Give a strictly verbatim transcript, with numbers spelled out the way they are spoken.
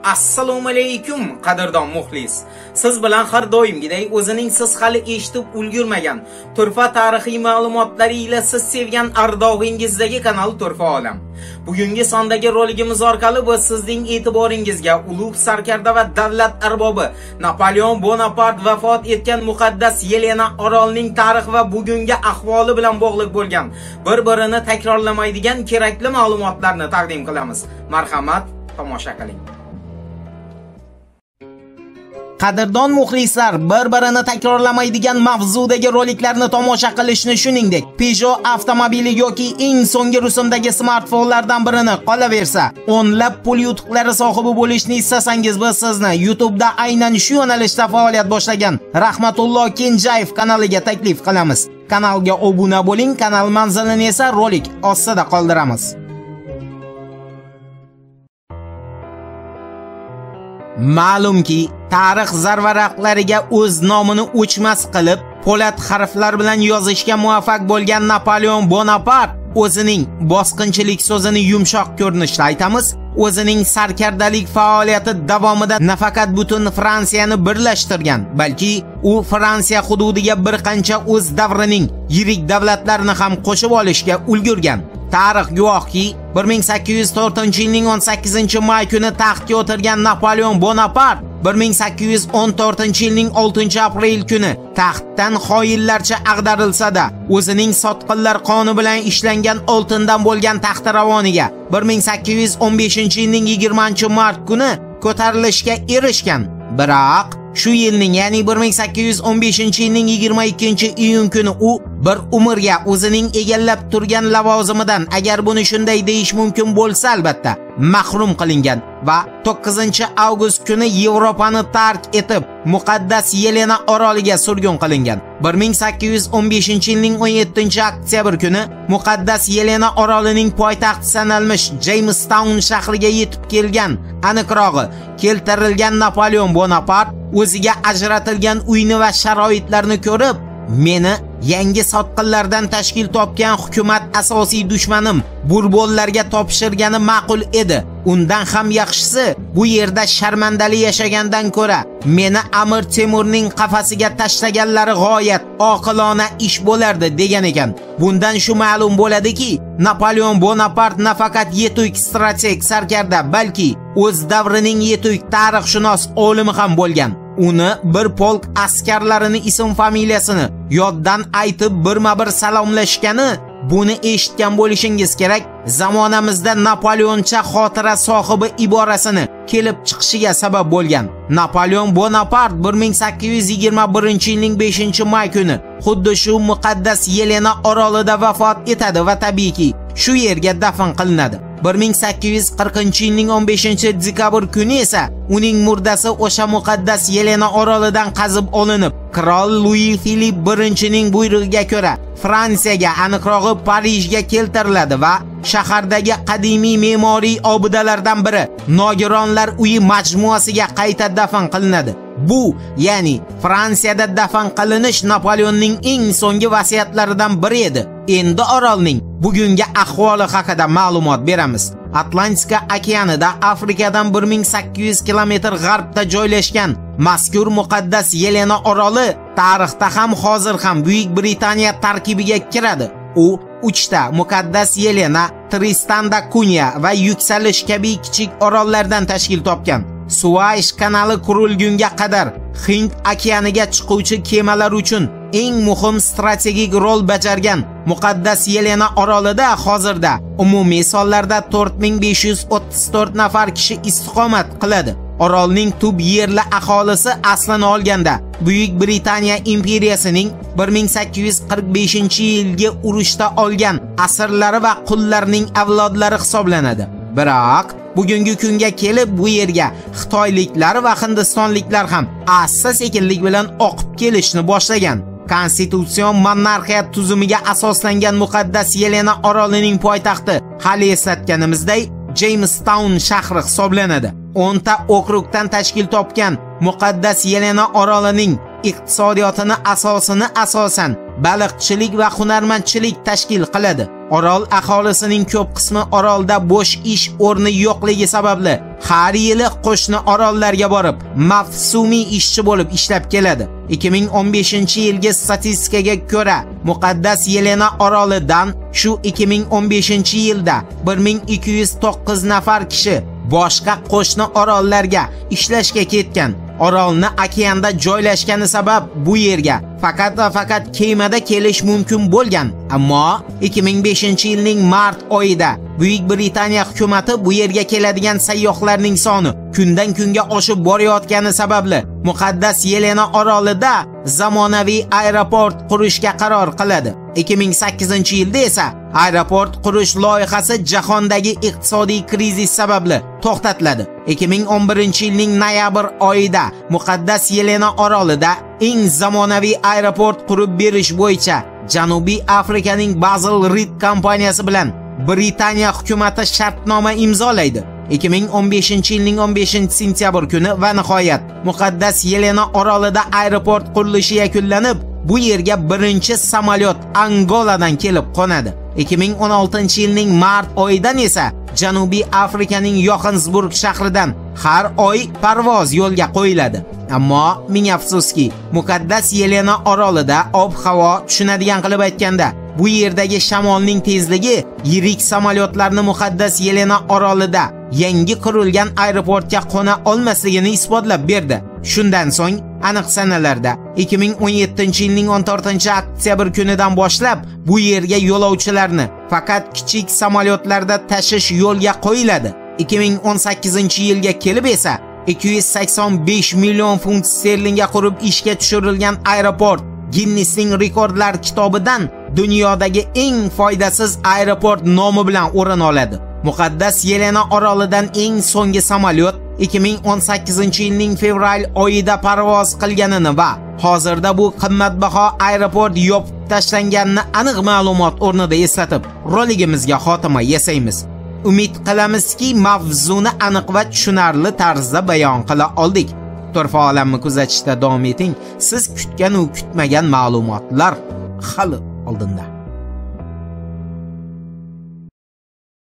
Assalomu alaykum qadrdon muxlis. Siz bilan har doimgidek o'zining siz hali eshitib ulgurmagan turfa tarixiy ma'lumotlari ila siz sevgan ardog'ingizdagi kanal Turfa Olam. Bugungi sondagi roligimiz orqali biz sizning e'tiboringizga ulug' sarkarda va davlat arbobi Napoleon Bонапарт vafot etgan muqaddas Yelena Orolning tarix va bugungi ahvoli bilan bog'liq bo'lgan bir-birini takrorlamaydigan kerakli ma'lumotlarni taqdim qilamiz. Marhamat, tomosha qiling. Qadrdon muxlislar, bir-birini takrorlamaydigan mavzudagi roliklarni tomosha qilishni, shuningdek, Peugeot avtomobili yoki eng so'nggi rusumdagi smartfonlardan birini qolaversa, o'nlab pul yutuqlari sohibi bo'lishni istasangiz, biz sizni YouTube'da aynan shu yo'nalishda faoliyat boshlagan Rahmatulloh Kenjayev kanaliga taklif qilamiz. Kanalga obuna bo'ling, kanal manzilini esa rolik ostida qoldiramiz. Ma'lumki, tarix zarvaraqlariga o'z nomini o'chmas qilib, po'lat harflar bilan yozishga muvaffaq bo'lgan Napoleon Bонапарт o'zining bosqinchilik so'zini yumshoq ko'rinishda aytamiz, o'zining sarkardalik faoliyati davomida nafaqat butun Fransiyani birlashtirgan, balki u Fransiya hududiga bir qancha o'z davrining yirik davlatlarini ham qo'shib olishga ulgurgan. Tarix guvohki, bir ming sakkiz yuz to'rtinchi yilning o'n sakkizinchi may kuni taxtga o'tirgan Napoleon Bонапарт bir ming sakkiz yuz o'n to'rtinchi yilning oltinchi aprel kuni taxtdan xoinlarcha ag'darilsa-da, o'zining sotqinlar qoni bilan ishlangan oltindan bo'lgan taxtiravoniga bir ming sakkiz yuz o'n beshinchi yilning yigirmanchi mart kuni ko'tarilishga erishgan. Biroq shu yilning, ya'ni bir ming sakkiz yuz o'n beshinchi yilning yigirma ikkinchi iyun kuni u bir umrga o'zining egallab turgan lavozimidan, agar buni shunday deyish mumkin bo'lsa, albatta, mahrum qilingan va to'qqizinchi avgust kuni Yevropani tark etib, muqaddas Yelena oroliga surgun qilingan. bir ming sakkiz yuz o'n beshinchi yilning o'n yettinchi oktyabr kuni muqaddas Yelena orolining poytaxti sanalmish Jamestown shahriga yetib kelgan. Aniqrog'i, keltirilgan Napoleon Bонапарт o'ziga ajratilgan uyni va sharoitlarni ko'rib, meni yangi sotqinlardan tashkil topgan hukumat asosiy dushmanim Burbonlarga topshirgani ma'qul edi. Undan ham yaxshisi, bu yerda sharmandali yashagandan ko'ra meni Amir Temurning qafasiga tashlaganlari g'oyat oqilona ish bo'lardi degan ekan. Bundan shu ma'lum bo'ladiki, Napoleon Bонапарт nafaqat yetuk strateg sarkarda, balki o'z davrining yetuk tarixshunos olimi ham bo'lgan. Uni bir polk askarlarini ism familiyasini yoddan aytib birma-bir salomlashgani, buni eshitgan bo'lishingiz kerak. Zamonamizda Napoleoncha xotira sohibi iborasini kelib chiqishiga sabab bo'lgan. Napoleon Bонапарт bir ming sakkiz yuz yigirma birinchi yilning beshinchi may kuni xuddi shu muqaddas Yelena orolida vafot etadi va tabiiyki shu yerga dafn qilinadi. bir ming sakkiz yuz qirqinchi yilning o'n beshinchi dekabr kuni esa uning murdasi o'sha muqaddas Yelena orolidan qazib olinib, qirol Louis Philippe birinchining buyrug'iga ko'ra Fransiyaga, aniqrog'i Parijga keltiriladi va shahardagi qadimiy me'moriy obidalardan biri Nogironlar uyi majmuasiga qayta dafn qilinadi. Bu, ya'ni Fransiyada dafn qilinish Napoleonning eng so'nggi vasiyatlaridan biri edi. Endi orolning bugungi ahvoli haqida ma'lumot beramiz. Atlantika okeanida Afrikadan bir ming sakkiz yuz kilometr g'arbda joylashgan mazkur muqaddas Yelena oroli tarixda ham hozir ham Buyuk Britaniya tarkibiga kiradi. U uchta muqaddas Yelena, Tristan da Cunha va Yuksalish kabi kichik orollardan tashkil topgan. Suez kanali qurilgunga qadar Hind okeaniga chiquvchi kemalar uchun eng muhim strategik rol bajargan muqaddas Yelena orolida hozirda umumiy sonlarda to'rt ming besh yuz o'ttiz to'rt nafar kishi istiqomat qiladi. Orolning tub yerli aholisi aslini olganda Buyuk Britaniya imperiyasining bir ming sakkiz yuz qirq beshinchi yilgi urushda olgan asirlari va qullarning avlodlari hisoblanadi. Biroq bugungi kunga kelib bu yerga Xitoyliklar va Hindistonliklar ham asta-sekinlik bilan oqib kelishni boshlagan. Konstitutsion monarxiya tuzumiga asoslangan muqaddas Yelena orolining poytaxti hali eslatganimizday Jamestown shahri hisoblanadi. o'nta okrugdan tashkil topgan muqaddas Yelena orolining iqtisodiyotini asosini asosan baliqchilik va hunarmandchilik tashkil qiladi. Orol aholisining ko'p qismi orolda bo'sh ish o'rni yo'qligi sababli har yili qo'shni orollarga borib, mavsumiy ishchi bo'lib ishlab keladi. ikki ming o'n beshinchi yilgi statistikaga ko'ra, muqaddas Yelena orolidan shu ikki ming o'n beshinchi yilda bir ming ikki yuz to'qqiz nafar kishi boshqa qo'shni orollarga ishlashga ketgan. Orolni okeanda joylashgani sabab bu yerga faqat va faqat kemada kelish mumkin bo'lgan. Ammo ikki ming beshinchi yilning mart oyida Buyuk Britaniya hukumatı bu yerga keladigan sayyohlarning soni kundan kunga oshib borayotgani sababli muqaddas Yelena orolida zamonaviy aeroport qurishga qaror qiladi. ikki ming sakkizinchi yilda esa aeroport qurish loyihasi jahondagi iqtisodiy krizis sababli to'xtatiladi. ikki ming o'n birinchi yilning noyabr oyida muqaddas Yelena orolida eng zamonaviy aeroport qurib berish bo'yicha Janubiy Afrikaning Basel Reed kompaniyasi bilan Britaniya hukumati shartnoma imzolaydi. ikki ming o'n beshinchi yilning o'n beshinchi sentyabr kuni va nihoyat muqaddas Yelena orolida aeroport qurilishi yakunlanib, bu yerga birinchi samolyot Angoladan kelib qo'nadi. ikki ming o'n oltinchi yilning mart oyidan esa Janubiy Afrikaning Yohansburg shahridan har oy parvoz yo'lga qo'yiladi. Ammo ming afsuski, muqaddas Yelena orolida ob-havo tushunadigan qilib aytganda, bu yerdagi shamolning tezligi yirik samolyotlarni muqaddas Yelena orolida yangi qurilgan aeroportga qo'na olmasligini isbotlab berdi. Shundan so'ng aniq sanalarda ikki ming o'n yettinchi yilning o'n to'rtinchi oktyabr kunidan boshlab bu yerga yo'lovchilarni faqat kichik samolyotlarda tashish yo'lga qo'yiladi. ikki ming o'n sakkizinchi yilga kelib esa ikki yuz sakson besh million funt sterlingga qurib ishga tushirilgan aeroport Guinnessning rekordlar kitobidan dunyodagi eng foydasiz aeroport nomi bilan o'rin oladi. Muqaddas Yelena orolidan eng so'nggi samolyot ikki ming o'n sakkizinchi yilning fevral oyida parvoz qilganini va hozirda bu qimmatbaho aeroport yopib tashlanganini aniq ma'lumot o'rnida eslatib, roligimizga xotima yasaymiz. Umid qilamizki, mavzuni aniq va tushunarli tarzda bayon qila oldik. Turfa olamni kuzatishda davom eting. Siz kutgan va kutmagan ma'lumotlar hali oldinda.